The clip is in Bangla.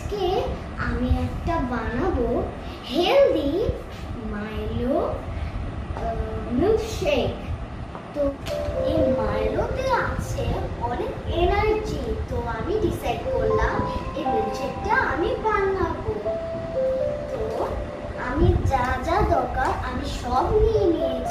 আজকে আমি একটা বানাবো হেলদি মাইলো মিল্কশেক। তো এই মাইলোতে আছে অনেক এনার্জি, তো আমি ডিসাইড করলাম এই মিল্কশেকটা আমি বানাবো। তো আমি যা যা দরকার আমি সব নিয়ে নিয়েছি।